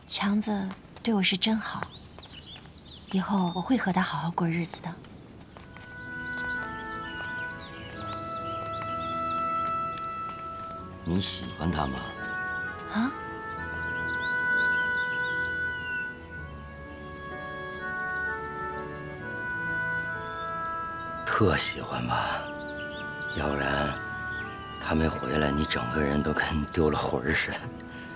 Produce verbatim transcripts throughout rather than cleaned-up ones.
强子对我是真好，以后我会和他好好过日子的。 你喜欢他吗？ 啊？ 特喜欢吧？要不然他没回来，你整个人都跟丢了魂儿似的。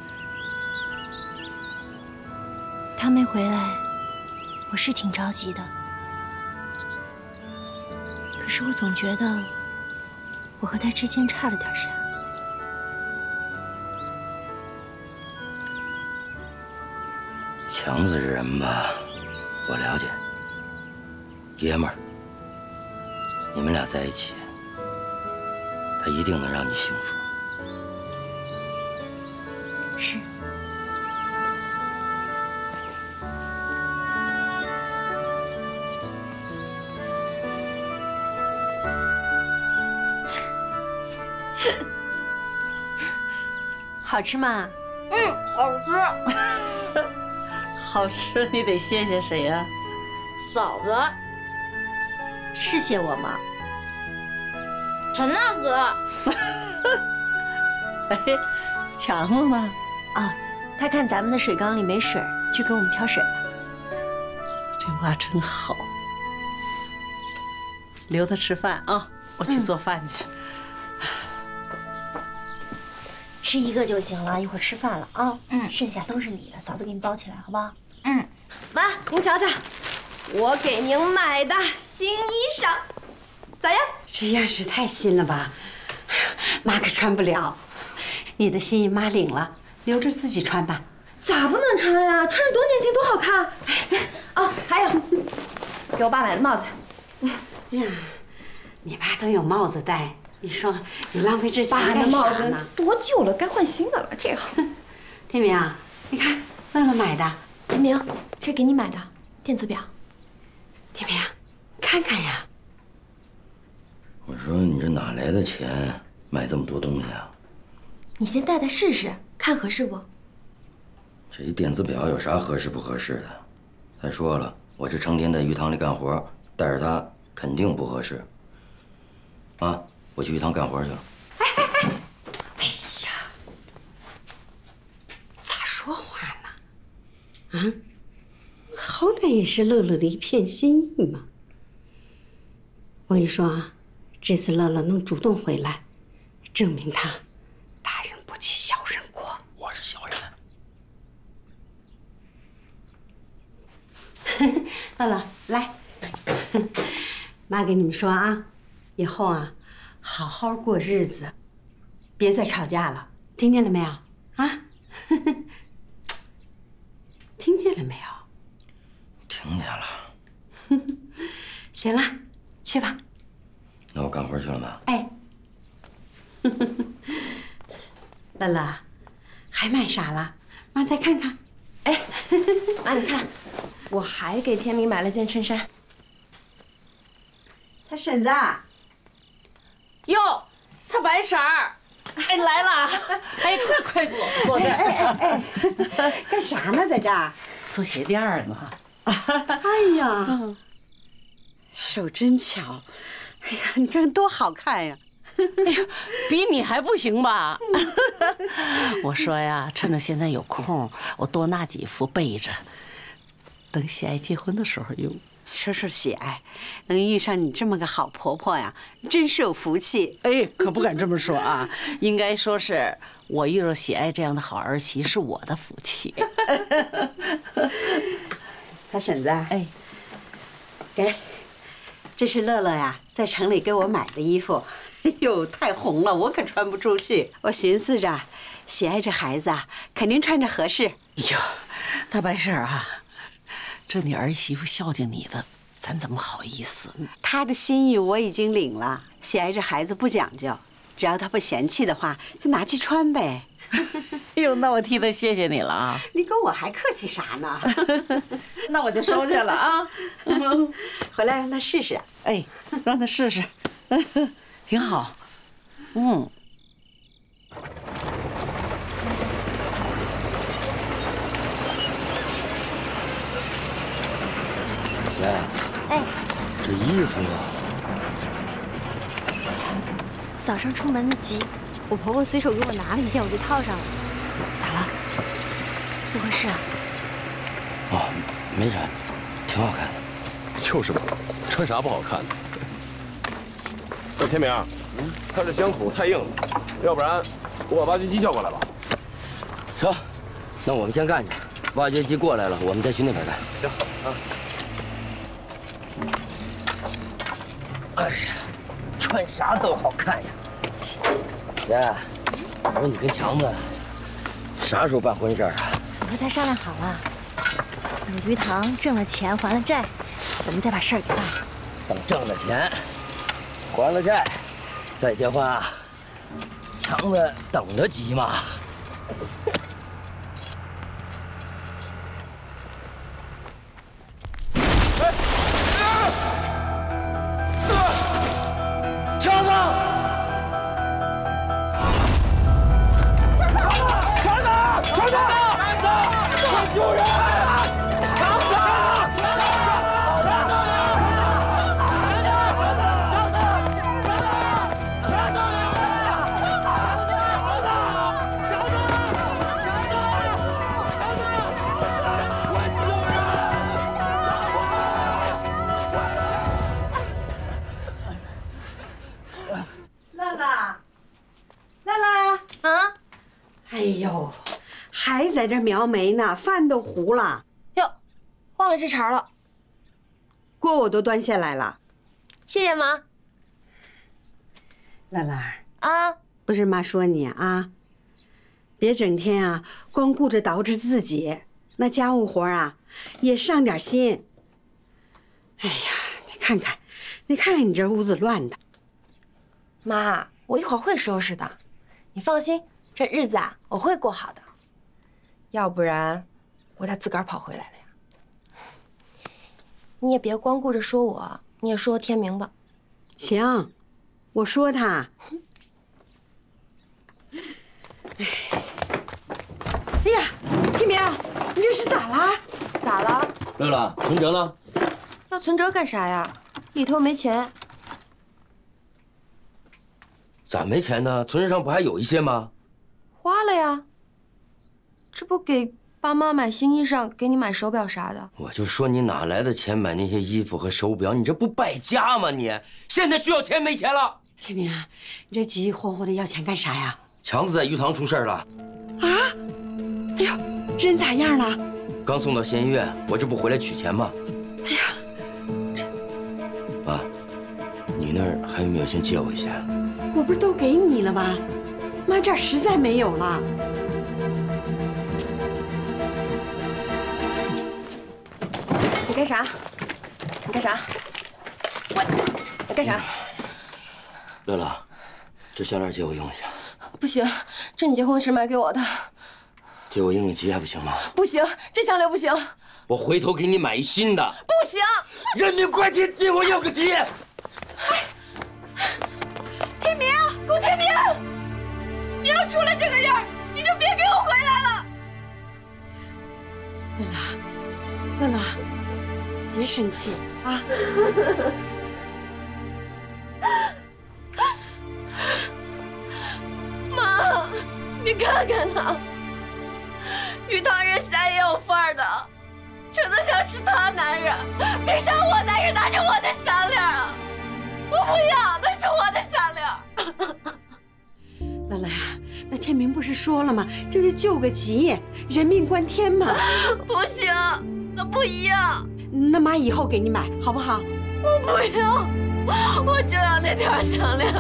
他没回来，我是挺着急的。可是我总觉得我和他之间差了点啥。 强子这人吧，我了解，爷们儿。你们俩在一起，他一定能让你幸福。 是。好吃吗？ 嗯，好吃。 好吃，你得谢谢谁呀？ 嫂子。 是谢我吗？ 陈大哥。 哎，强子呢？ 啊，他看咱们的水缸里没水，去给我们挑水了。 这话真好。留他吃饭啊，我去做饭去。 嗯、吃一个就行了，一会儿吃饭了啊。嗯，剩下都是你的，嫂子给你包起来，好不好？ 嗯。 妈，您瞧瞧。我给您买的新衣裳，咋样？ 这样式太新了吧，妈可穿不了。你的心意妈领了，留着自己穿吧。 咋不能穿呀？穿着多年轻，多好看！哦，还有，给我爸买的帽子。 呀，你爸都有帽子戴，你说你浪费这钱干啥呢？爸的帽子多旧了，该换新的了。这个， 天明啊，你看乐乐买的。 天明，这是给你买的电子表。 天明，看看呀！ 我说你这哪来的钱买这么多东西啊？ 你先戴戴试试，看合适不？ 这一电子表有啥合适不合适的？再说了，我这成天在鱼塘里干活，带着它肯定不合适。啊，我去鱼塘干活去了。 哎哎哎！哎呀，咋说话呢？啊？好歹也是乐乐的一片心意嘛。我跟你说啊，这次乐乐能主动回来，证明他大人不欺小人过。 我是小人。乐乐，来，妈跟你们说啊，以后啊，好好过日子，别再吵架了，听见了没有？啊？听见了没有？ 听见了。 行了，去吧。 那我干活去了吗？ 哎。乐乐，还买啥了？妈再看看。 哎，妈你看，我还给天明买了件衬衫。 他婶子。 哟，他白婶儿，哎来了，哎快快坐坐这儿。 哎哎哎，干啥呢？在这儿？ 做鞋垫儿呢。 哎呀，手真巧！哎呀，你看多好看呀！ 哎呦，比你还不行吧？我说呀，趁着现在有空，我多拿几副备着，等喜爱结婚的时候用。 说说喜爱，能遇上你这么个好婆婆呀，真是有福气。 哎，可不敢这么说啊，应该说是我遇到喜爱这样的好儿媳是我的福气。 他婶子，哎，给，这是乐乐呀，在城里给我买的衣服。哎呦，太红了，我可穿不出去。我寻思着，喜爱这孩子啊，肯定穿着合适。 哎呦，大白婶儿啊，这你儿媳妇孝敬你的，咱怎么好意思？ 她的心意我已经领了。喜爱这孩子不讲究，只要她不嫌弃的话，就拿去穿呗。 哎呦，那我替她谢谢你了啊！ 你跟我还客气啥呢？ 那我就收下了啊。 回来让她试试。 哎，让她试试，挺好。嗯。 衣服呢？ 早上出门急，我婆婆随手给我拿了一件，我就套上了。咋了？不合适啊？ 哦，没啥，挺好看的。 就是嘛，穿啥不好看呢？那天明，嗯，他这乡土太硬了，要不然我把挖掘机叫过来吧。 成，那我们先干去。挖掘机过来了，我们再去那边干。 行啊。 哎呀，穿啥都好看呀。姐，我说你跟强子啥时候办婚事啊？ 我和他商量好了，等鱼塘挣了钱还了债，我们再把事儿给办了。 等挣了钱，还了债，再结婚啊？强子等得急吗？强子！强子！强子！强子！强子！救人！强子！ 乐乐，乐乐啊！ 哎呦，还在这描眉呢，饭都糊了。 哟，忘了这茬了。 锅我都端下来了。 谢谢妈。 乐乐啊， 不是妈说你啊，别整天啊光顾着捯饬自己，那家务活啊也上点心。哎呀，你看看，你看看你这屋子乱的。 妈，我一会儿会收拾的，你放心，这日子啊我会过好的。要不然，我咋自个儿跑回来了呀？你也别光顾着说我，你也说天明吧。 行，我说他。哎呀，天明，你这是咋啦？ 咋了？ 乐乐，存折呢？ 要存折干啥呀？里头没钱。 咋没钱呢？存折上不还有一些吗？ 花了呀。这不给爸妈买新衣裳，给你买手表啥的。 我就说你哪来的钱买那些衣服和手表？你这不败家吗你？现在需要钱没钱了？ 天明，你这急急火火的要钱干啥呀？ 强子在鱼塘出事了。 啊！哎呦，人咋样了？ 刚送到县医院，我这不回来取钱吗？ 哎呀，这妈，你那儿还有没有？先借我一些。 我不是都给你了吗？妈这儿实在没有了。 你干啥？你干啥？我，你干啥？ 乐乐，这项链借我用一下。 不行，这你结婚时买给我的。 借我应应急还不行吗？ 不行，这项链不行。 我回头给你买一新的。 不行！ 人命关天，借我应个急。 天明，顾天明，你要出了这个院儿，你就别给我回来了。 乐乐，乐乐，别生气啊！ 妈，你看看他，鱼塘人瞎也有范儿的。陈德祥是他男人，凭啥我男人拿着我的项链啊？我不要，那是我的项链。 乐乐呀，那天明不是说了吗？这是救个急，人命关天嘛。 不行，那不一样。 那妈以后给你买，好不好？ 我不要，我就要那条项链。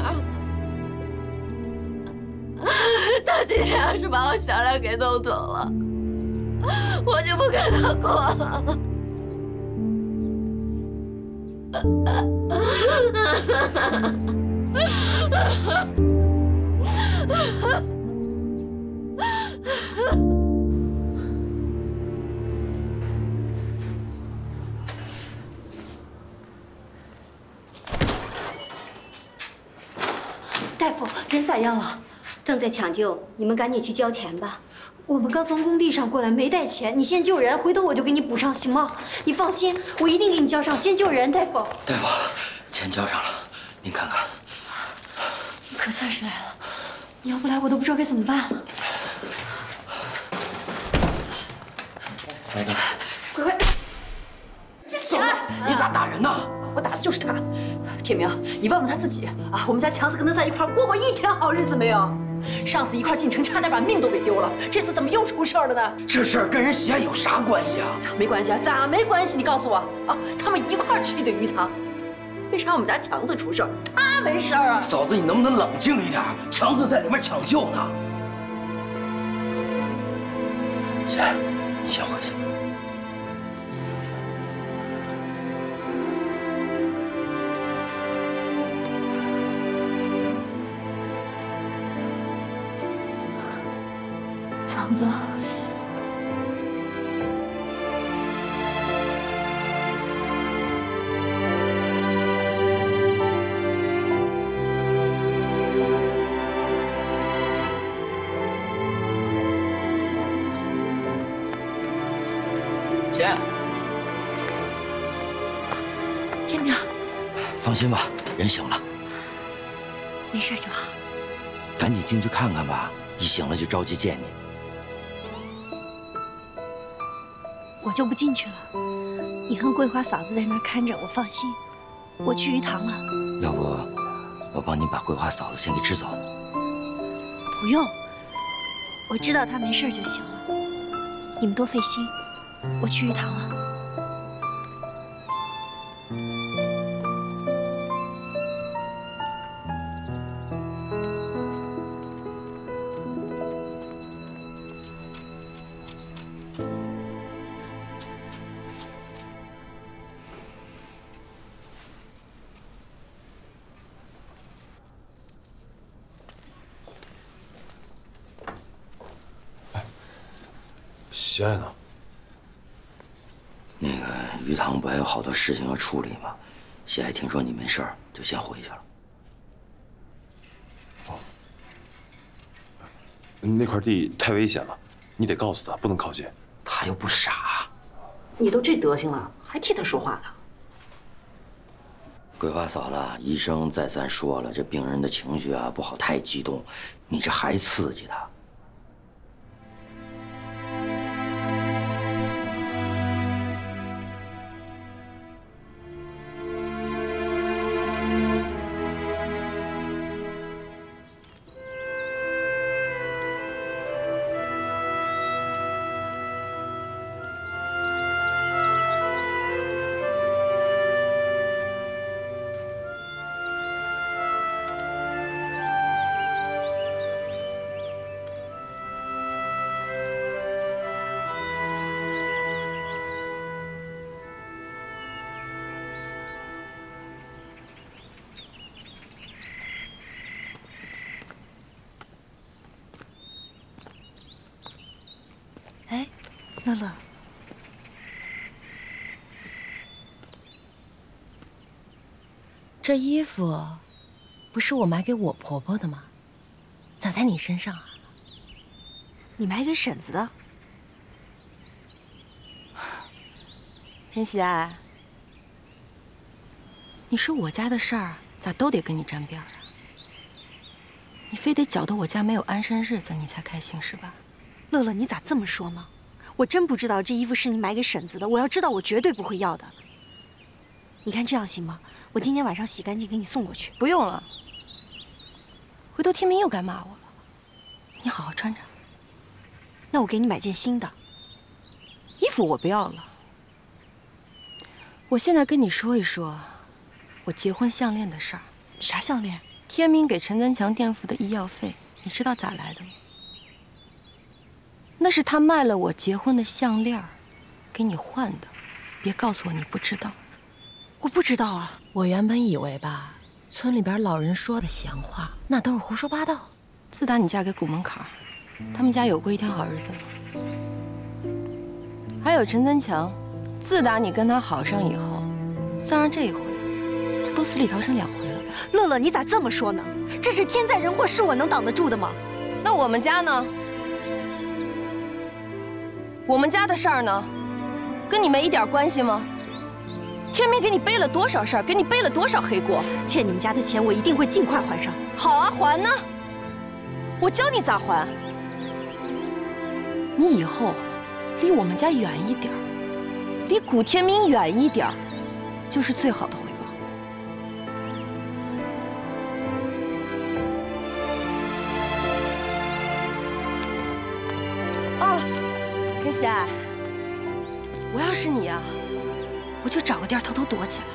他今天要是把我项链给弄走了，我就不跟他过了。 大夫，人咋样了？正在抢救，你们赶紧去交钱吧。 我们刚从工地上过来，没带钱，你先救人，回头我就给你补上，行吗？你放心，我一定给你交上。先救人，大夫。 大夫，钱交上了，您看看。 你可算是来了，你要不来我都不知道该怎么办了。 来着， 快快！ 小爱， 你咋打人呢？ 我打的就是他。天明，你问问他自己啊！我们家强子跟他在一块过过一天好日子没有？上次一块进城，差点把命都给丢了。这次怎么又出事了呢？ 这事儿跟人喜爱有啥关系啊？ 咋没关系啊？咋没关系？你告诉我啊！他们一块去的鱼塘，为啥我们家强子出事儿，他没事儿啊？ 嫂子，你能不能冷静一点？强子在里面抢救呢。姐，你先回去。 强子， 姐， 天明， 放心吧，人醒了， 没事就好。 赶紧进去看看吧，一醒了就着急见你。 我就不进去了，你和桂花嫂子在那儿看着，我放心。我去鱼塘了。 要不，我帮你把桂花嫂子先给支走。 不用，我知道她没事就行了。你们多费心，我去鱼塘了。 喜爱呢？ 那个鱼塘不还有好多事情要处理吗？喜爱听说你没事儿，就先回去了。 哦，那块地太危险了，你得告诉他，不能靠近。 他又不傻。 你都这德行了，还替他说话呢？ 桂花嫂子，医生再三说了，这病人的情绪啊不好太激动，你这还刺激他。 哎，乐乐， 这衣服不是我买给我婆婆的吗？咋在你身上啊？ 你买给婶子的。 任喜爱，你说我家的事儿咋都得跟你沾边啊？你非得搅得我家没有安生日子，你才开心是吧？ 乐乐，你咋这么说呢？我真不知道这衣服是你买给婶子的，我要知道我绝对不会要的。你看这样行吗？我今天晚上洗干净给你送过去。 不用了，回头天明又该骂我了。你好好穿着。 那我给你买件新的。 衣服我不要了。我现在跟你说一说，我结婚项链的事儿。 啥项链？ 天明给陈增强垫付的医药费，你知道咋来的吗？那是他卖了我结婚的项链，给你换的。别告诉我你不知道。 我不知道啊。 我原本以为吧，村里边老人说的闲话，那都是胡说八道。自打你嫁给古门槛，他们家有过一天好日子吗？还有陈增强，自打你跟他好上以后，算上这一回，他都死里逃生两回了。 乐乐，你咋这么说呢？这是天灾人祸，是我能挡得住的吗？ 那我们家呢？ 我们家的事儿呢，跟你没一点关系吗？天明给你背了多少事儿，给你背了多少黑锅？ 欠你们家的钱，我一定会尽快还上。 好啊，还呢！我教你咋还。你以后离我们家远一点儿，离古天明远一点儿，就是最好的回报。啊，开喜，我要是你啊，我就找个地儿偷偷躲起来。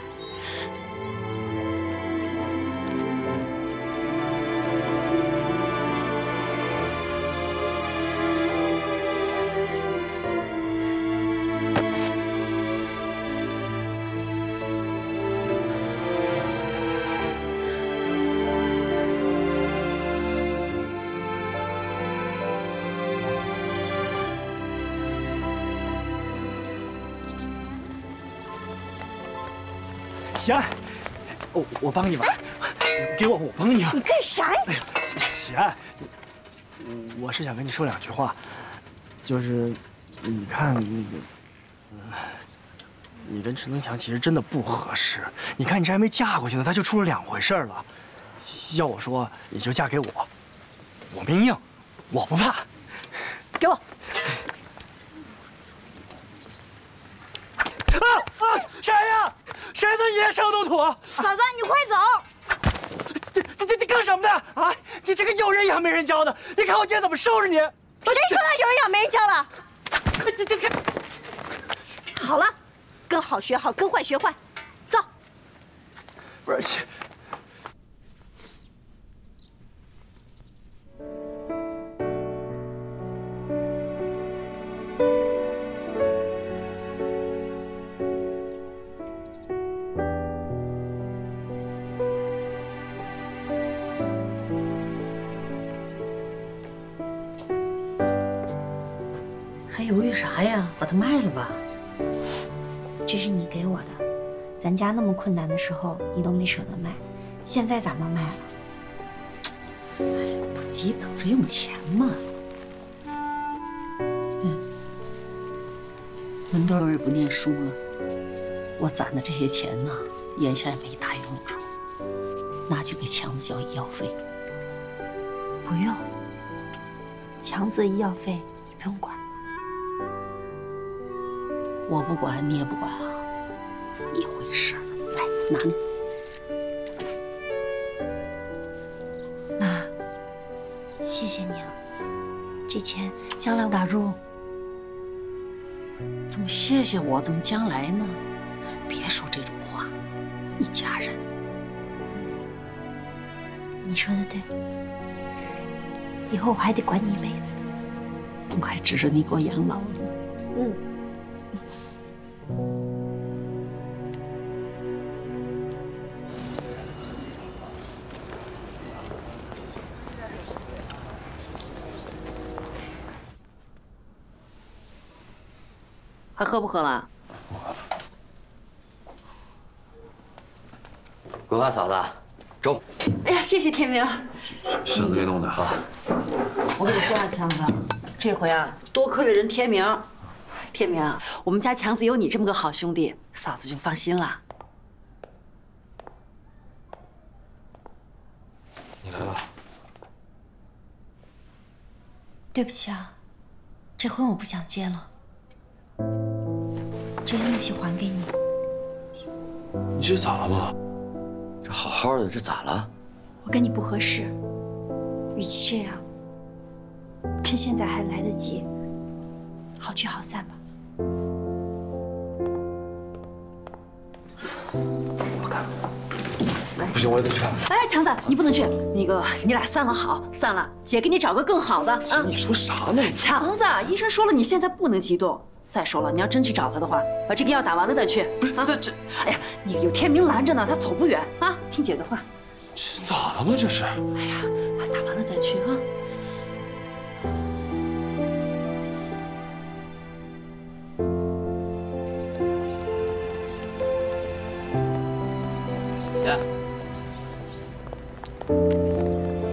喜安，我我帮你吧，给我，我帮你吧。 你干啥呀？ 哎呀，喜喜安，我是想跟你说两句话，就是，你看那个，嗯，你跟陈增强其实真的不合适。你看你这还没嫁过去呢，他就出了两回事了。要我说，你就嫁给我，我命硬，我不怕。 给我。 啊啊！谁呀？谁在野生动土？ 嫂子，你快走！ 你你你你干什么的啊？你这个有人养没人教的！你看我今天怎么收拾你！谁说他有人养没人教了？ 这这这！ 好了，跟好学好，跟坏学坏，走。 不是。 还犹豫啥呀？把它卖了吧。 这是你给我的，咱家那么困难的时候，你都没舍得卖，现在咋能卖了？ 哎呀，不急，等着用钱嘛。嗯，文多儿也不念书了，我攒的这些钱呢，眼下也没大用处，拿去给强子交医药费。 不用，强子的医药费你不用管。 我不管，你也不管啊，一回事。来，拿着。 妈，谢谢你了，这钱将来大柱， 怎么谢谢我？怎么将来呢？别说这种话，一家人。 你说的对，以后我还得管你一辈子， 我还指着你给我养老呢。 嗯。 还喝不喝了？ 不喝了。桂花嫂子，粥。 哎呀，谢谢天明。 婶子给弄的哈。 我跟你说啊，强子，这回啊，多亏了人天明。天明啊，我们家强子有你这么个好兄弟，嫂子就放心了。 你来了。 对不起啊，这婚我不想结了。 这些东西还给你。 你这咋了嘛？ 这好好的，这咋了？ 我跟你不合适，与其这样，趁现在还来得及，好聚好散吧。 我看。不行，我也得去看看。 哎，强子，你不能去。那个，你俩散了好，散了，姐给你找个更好的啊。 你说啥呢？ 强子，医生说了，你现在不能激动。 再说了，你要真去找他的话，把这个药打完了再去。 不是，那这…… 哎呀，你有天明拦着呢，他走不远啊！听姐的话。 这咋了吗？这是？ 哎呀，打完了再去啊。 姐，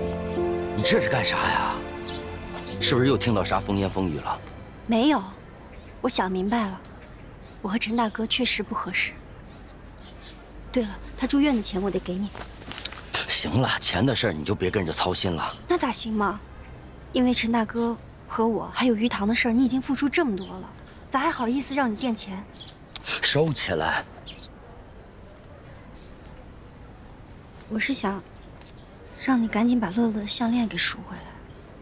你这是干啥呀？是不是又听到啥风言风语了？ 没有。 我想明白了，我和陈大哥确实不合适。对了，他住院的钱我得给你。 行了，钱的事儿你就别跟着操心了。 那咋行嘛？因为陈大哥和我还有鱼塘的事儿，你已经付出这么多了，咋还好意思让你垫钱？ 收起来。 我是想让你赶紧把乐乐的项链给赎回来。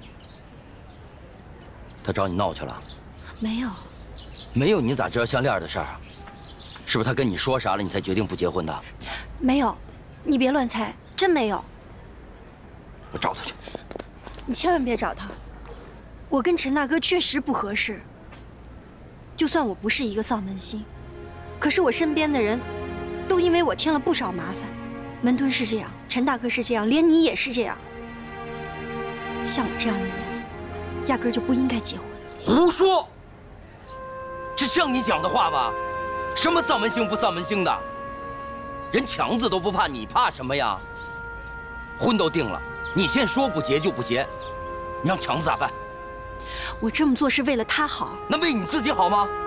他找你闹去了？ 没有。 没有？你咋知道项链的事儿？是不是他跟你说啥了，你才决定不结婚的？ 没有，你别乱猜，真没有。 我找他去。 你千万别找他，我跟陈大哥确实不合适。就算我不是一个丧门星，可是我身边的人，都因为我添了不少麻烦。门墩是这样，陈大哥是这样，连你也是这样。像我这样的人，压根就不应该结婚。 胡说！这像你讲的话吧？什么丧门星不丧门星的？人强子都不怕，你怕什么呀？婚都定了，你现在说不结就不结，你让强子咋办？ 我这么做是为了他好。 那为你自己好吗？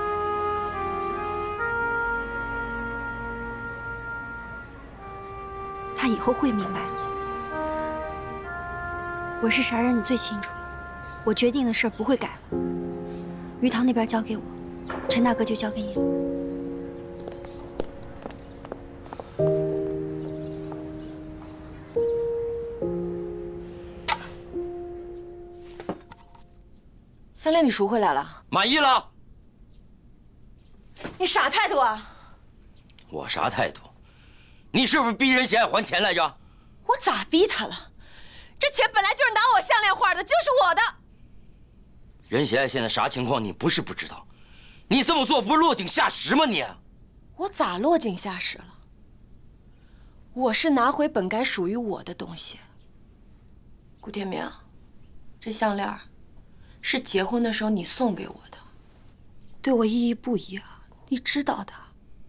他以后会明白的。我是啥人，你最清楚了。我决定的事儿不会改了。鱼塘那边交给我，陈大哥就交给你了。 项链你赎回来了， 满意了。 你啥态度啊？ 我啥态度？你是不是逼任贤爱还钱来着？ 我咋逼他了？这钱本来就是拿我项链换的，就是我的。 任贤爱现在啥情况你不是不知道，你这么做不是落井下石吗你？ 我咋落井下石了？我是拿回本该属于我的东西。顾天明，这项链是结婚的时候你送给我的，对我意义不一样，你知道的。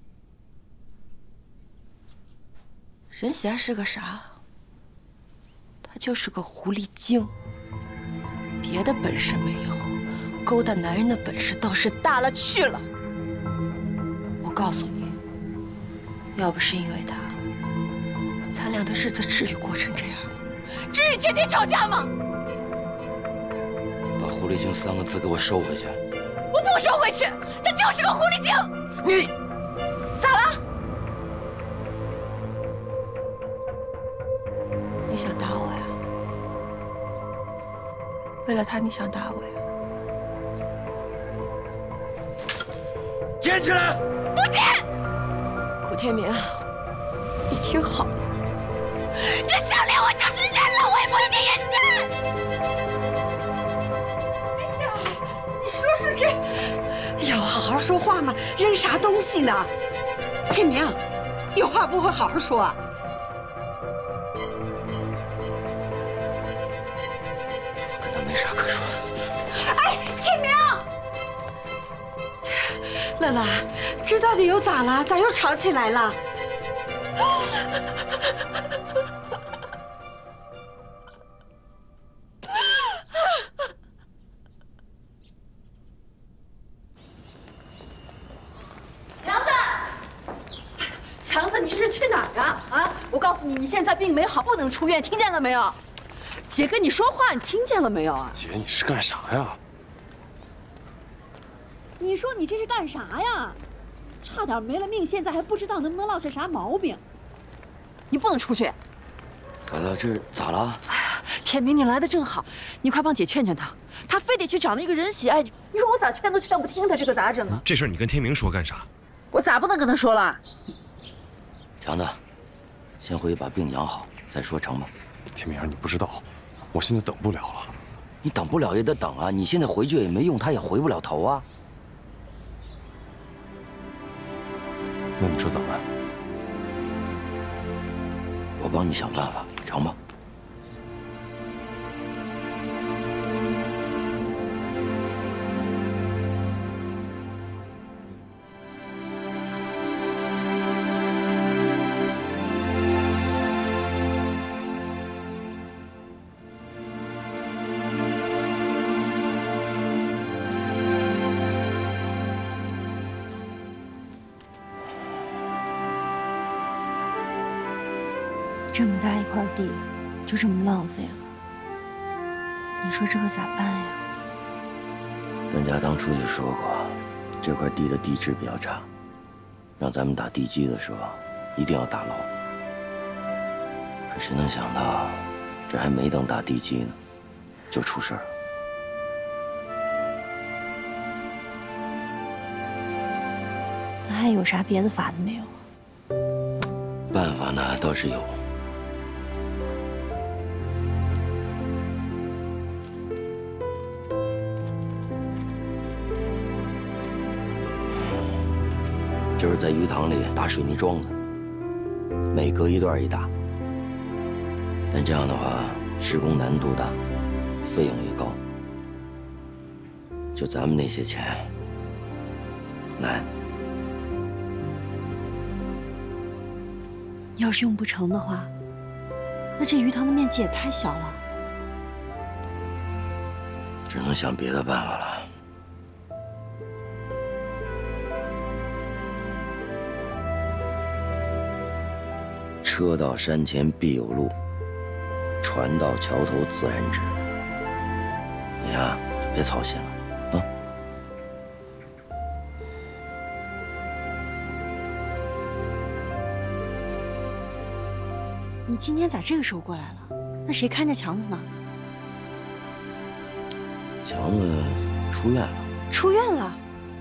任贤是个啥？他就是个狐狸精，别的本事没有，勾搭男人的本事倒是大了去了。我告诉你，要不是因为他，咱俩的日子至于过成这样吗？至于天天吵架吗？ 把狐狸精三个字给我收回去。 我不收回去，他就是个狐狸精。 你咋了？你想打我呀？为了他你想打我呀？ 捡起来！ 不捡！顾天明，你听好了，这项链我就是认了，我也不会给人信。 哎呀，你说说这，哎呦，好好说话嘛，扔啥东西呢？天明，有话不会好好说啊？ 跟他没啥可说的。 哎，天明，乐乐，这到底又咋了？咋又吵起来了？ 强子，强子，你这是去哪儿啊？啊！我告诉你，你现在病没好，不能出院，听见了没有？姐跟你说话，你听见了没有啊？ 姐，你是干啥呀？ 你说你这是干啥呀？差点没了命，现在还不知道能不能落下啥毛病。 你不能出去。 嫂子，这咋了？ 哎呀，天明，你来的正好，你快帮姐劝劝他，他非得去找那个任喜爱，你说我咋劝都劝不听，他这可咋整啊？ 这事儿你跟天明说干啥？ 我咋不能跟他说了？ 强子，先回去把病养好再说，成吗？ 天明，你不知道，我现在等不了了。 你等不了也得等啊！你现在回去也没用，他也回不了头啊。 那你说咋办？ 我帮你想办法，成吗？ 这么大一块地，就这么浪费了，你说这可咋办呀？ 专家当初就说过，这块地的地质比较差，让咱们打地基的时候一定要打牢。可谁能想到，这还没等打地基呢，就出事儿了。 那还有啥别的法子没有？ 办法呢倒是有。 就是在鱼塘里打水泥桩子，每隔一段一打。但这样的话，施工难度大，费用也高。就咱们那些钱，难。 要是用不成的话，那这鱼塘的面积也太小了。 只能想别的办法了。 车到山前必有路，船到桥头自然直。你呀，就别操心了，啊！ 你今天咋这个时候过来了？那谁看着强子呢？ 强子出院了。 出院了。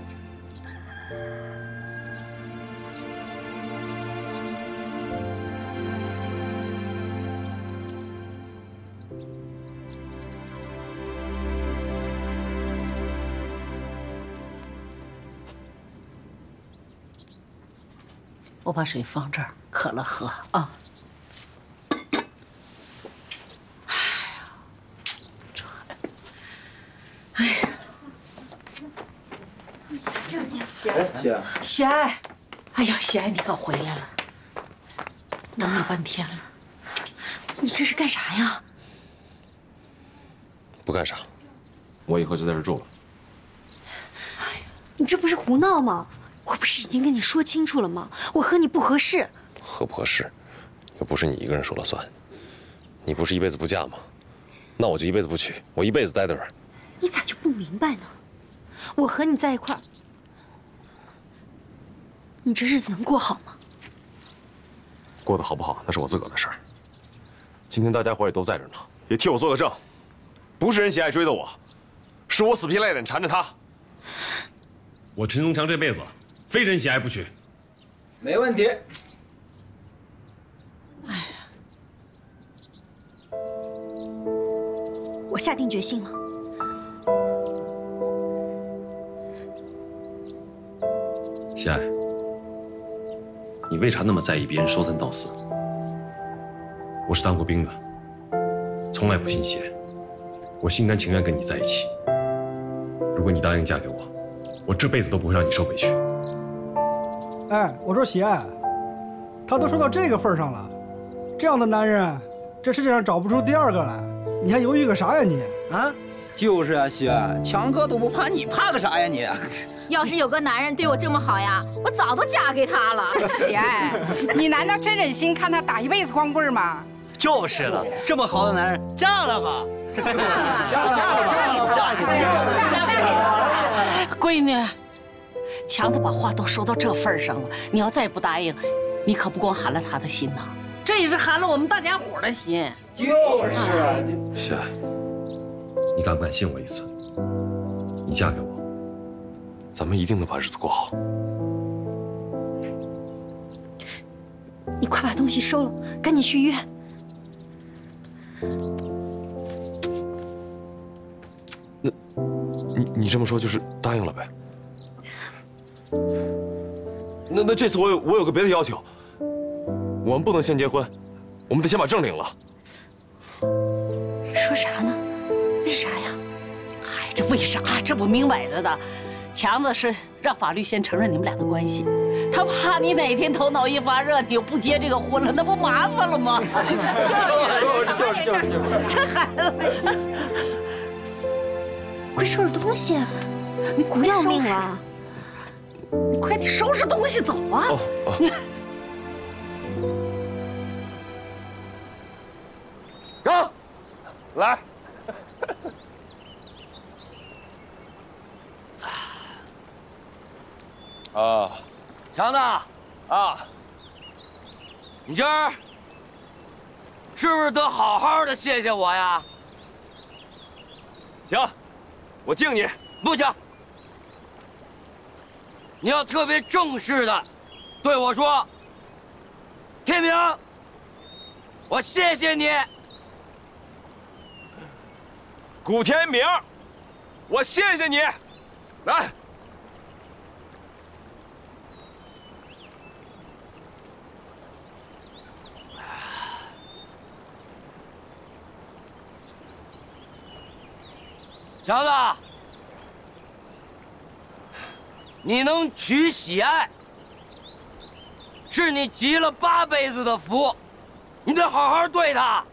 我把水放这儿，渴了喝啊。哎呀，这，哎呀，喜爱，喜爱，喜爱，哎呀，喜爱，你可回来了，等你半天了。 你这是干啥呀？ 不干啥，我以后就在这住了。 哎呀，你这不是胡闹吗？ 我不是已经跟你说清楚了吗？我和你不合适， 合不合适，又不是你一个人说了算。你不是一辈子不嫁吗？那我就一辈子不娶，我一辈子待在这儿。 你咋就不明白呢？我和你在一块儿，你这日子能过好吗？ 过得好不好，那是我自个儿的事儿。今天大家伙也都在这呢，也替我做个证，不是任喜爱追的我，是我死皮赖脸缠着他。 我陈宗强这辈子。 非任喜爱不娶， 没问题。 哎呀，我下定决心了。 喜爱，你为啥那么在意别人说三道四？我是当过兵的，从来不信邪，我心甘情愿跟你在一起。如果你答应嫁给我，我这辈子都不会让你受委屈。 哎，我说喜爱，他都说到这个份上了，这样的男人，这世界上找不出第二个来，你还犹豫个啥呀你？啊？ 就是啊，喜爱，强哥都不怕，你怕个啥呀你？ 要是有个男人对我这么好呀，我早都嫁给他了。 喜爱，你难道真忍心看他打一辈子光棍吗？ 就是的，这么好的男人，嫁了吧！嫁了吧！嫁了吧！嫁了！闺女。 强子把话都说到这份上了，你要再不答应，你可不光寒了他的心呐，这也是寒了我们大家伙的心。 就是啊， 喜爱，你敢不敢信我一次？你嫁给我，咱们一定能把日子过好。 你快把东西收了，赶紧去医院。 那，你你这么说就是答应了呗？ 那那这次我有我有个别的要求，我们不能先结婚，我们得先把证领了。 说啥呢？为啥呀？ 嗨，这为啥？这不明摆着的。强子是让法律先承认你们俩的关系，他怕你哪天头脑一发热，你又不结这个婚了，那不麻烦了吗？ 就是就是就是就是， 这孩子， 快收拾东西，你不要命了？ 你快点收拾东西走啊！ 哦哦。 啊，强子，啊，你今儿是不是得好好的谢谢我呀？ 行，我敬你。 不行，你要特别正式的对我说：“天明，我谢谢你。” 古天明，我谢谢你。来。 强子，你能娶喜爱，是你积了八辈子的福，你得好好对她。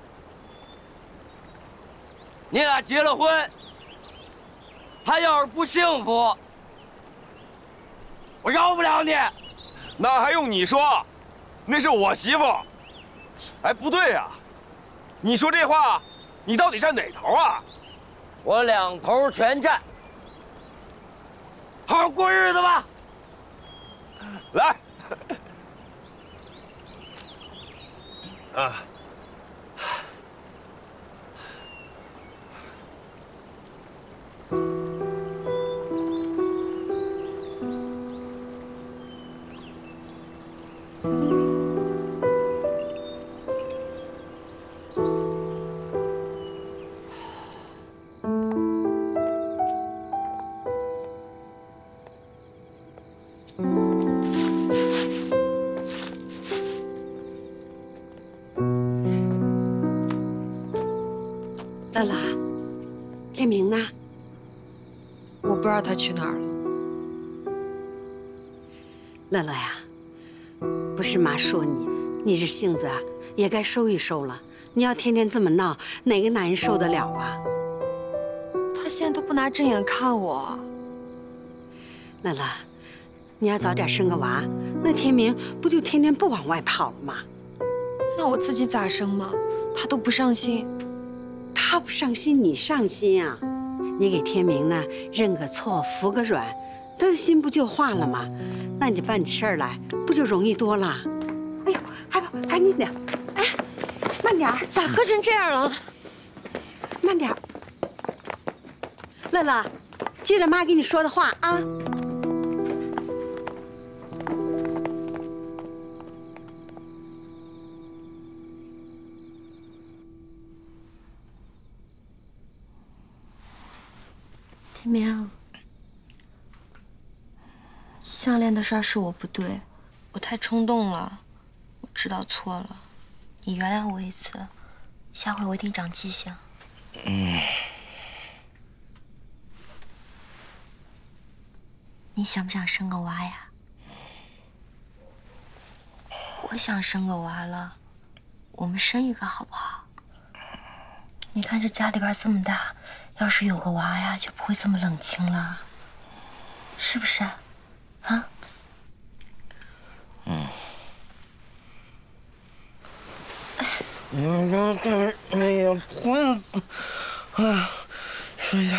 你俩结了婚，她要是不幸福，我饶不了你。 那还用你说？那是我媳妇。哎，不对呀、啊，你说这话，你到底站哪头啊？ 我两头全占，好好过日子吧。 来，啊， 乐乐，天明呢？ 我不知道他去哪儿了。 乐乐呀，不是妈说你，你这性子啊也该收一收了。你要天天这么闹，哪个男人受得了啊？ 他现在都不拿正眼看我。 乐乐，你要早点生个娃，那天明不就天天不往外跑了吗？ 那我自己咋生嘛？他都不上心。 他不上心，你上心啊！你给天明呢认个错，服个软，他的心不就化了吗？那你办起事儿来不就容易多了？哎呦，还不赶紧点！哎，慢点儿！ 咋喝成这样了？ 慢点儿！乐乐，记着妈跟你说的话啊！ 天明，项链的事儿是我不对，我太冲动了，我知道错了，你原谅我一次，下回我一定长记性。 嗯。 你想不想生个娃呀？我想生个娃了，我们生一个好不好？你看这家里边这么大。 要是有个娃呀，就不会这么冷清了，是不是？啊？ 嗯。 你们刚才哎呀，困死！哎呀，睡觉。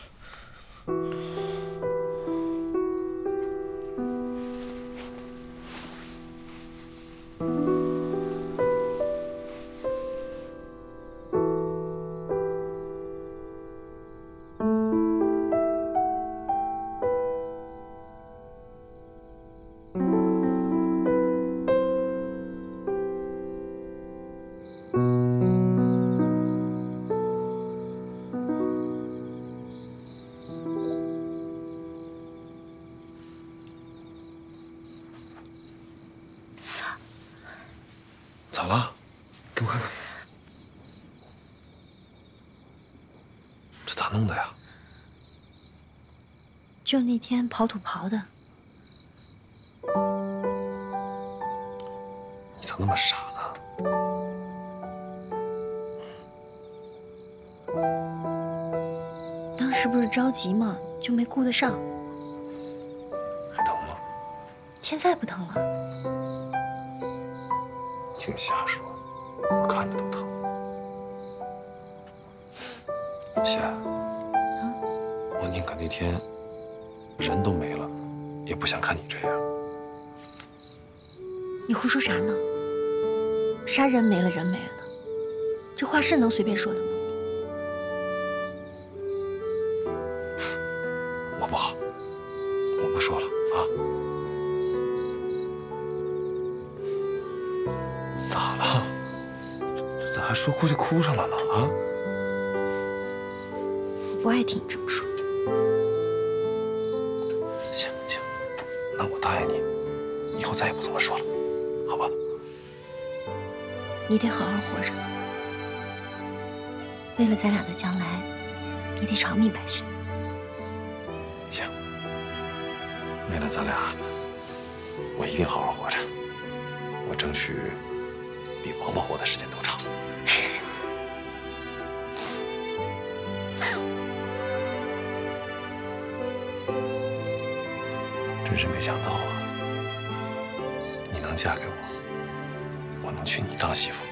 咋了？给我看看，这咋弄的呀？ 就那天刨土刨的。 你咋那么傻呢？ 当时不是着急嘛，就没顾得上。 还疼吗？ 现在不疼了。 净瞎说，我看着都疼。谢，我宁可那天人都没了， 也不想看你这样。 你胡说啥呢？啥人没了，人没了的，这话是能随便说的吗？ 我不好，我不说了啊。咋了？这咋还说哭就哭上了呢？啊？ 我不爱听你这么说。 行行，那我答应你，以后再也不这么说了，好吧？ 你得好好活着，为了咱俩的将来，你得长命百岁。 行，为了咱俩，我一定好好活着，我争取比王八活的时间都长。真是没想到啊，你能嫁给我，我能娶你当媳妇。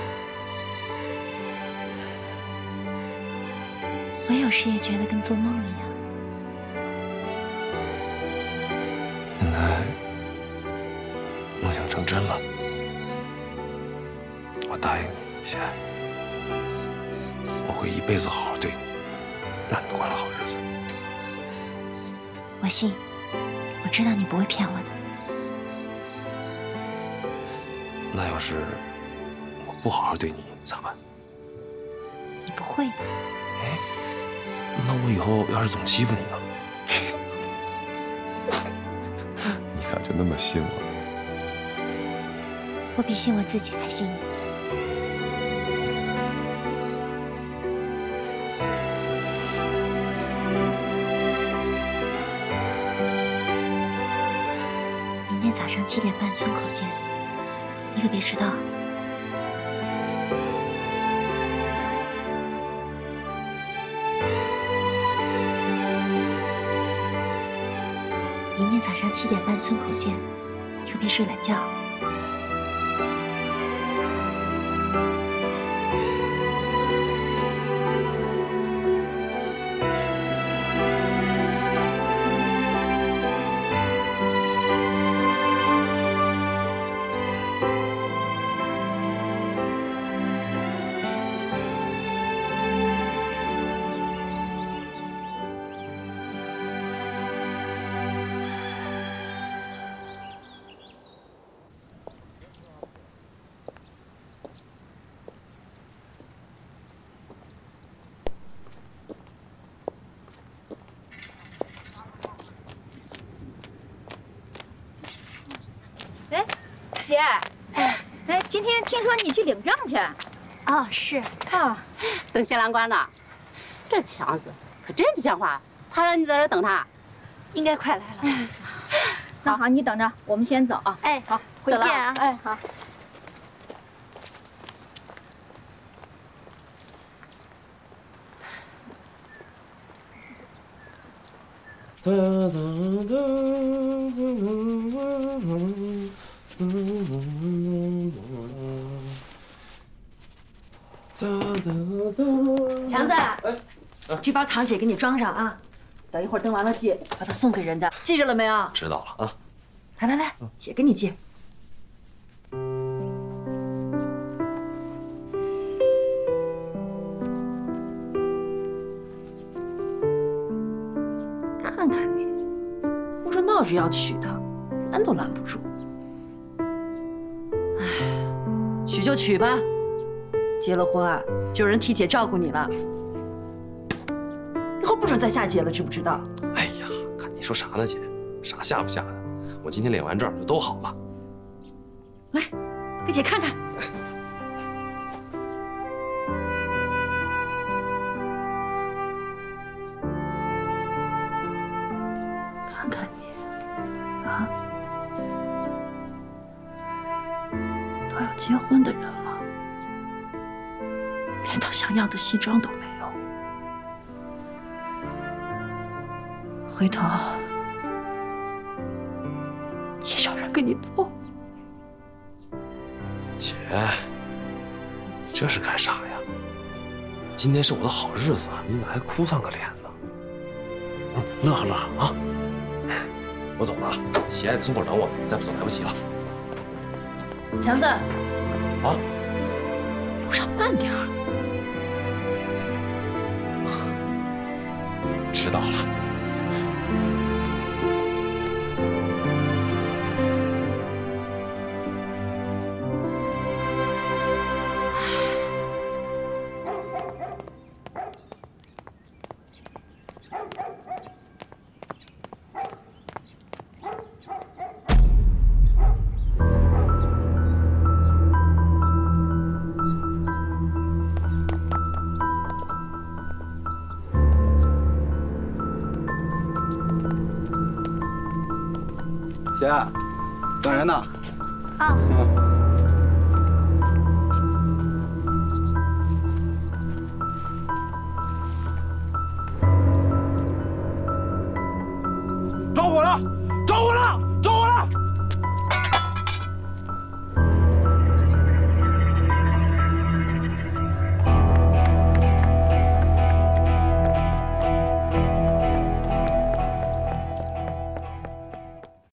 我有时也觉得跟做梦一样。 现在梦想成真了，我答应你，心爱，我会一辈子好好对你，让你过上好日子。 我信，我知道你不会骗我的。 那要是我不好好对你咋办？ 你不会的。 哎，那我以后要是总欺负你呢？你咋就那么信我？ 我比信我自己还信你。明天早上七点半村口见，你可别迟到。明天早上七点半村口见，你可别睡懒觉。 哎，喜爱，哎，哎，今天听说你去领证去？ 哦，是啊， 等新郎官呢？这强子可真不像话，他让你在这等他， 应该快来了。 那好，你等着，我们先走啊。 哎， 好， 回见啊。 哎，好。 哒哒哒强子，这包糖姐给你装上啊，等一会儿登完了记，把它送给人家，记着了没有？ 知道了啊。 来来来，姐给你记。看看你，胡说闹着要娶她，拦都拦不住。哎，娶就娶吧，结了婚啊，就有人替姐照顾你了。以后不准再下姐了，知不知道？ 哎呀，看你说啥呢，姐？啥下不下的？我今天领完证就都好了。 来，给姐看看。看看你，啊，都要结婚的人了，连套像样的西装都没有。回头介绍人给你做。 姐，你这是干啥呀？今天是我的好日子，你咋还哭丧个脸呢？嗯，乐呵乐呵啊！ 我走了，喜爱的村口等我，再不走来不及了。 强子， 啊， 路上慢点儿。 知道了。 姐，等人呢。 啊。 着火了！着火了！着火了！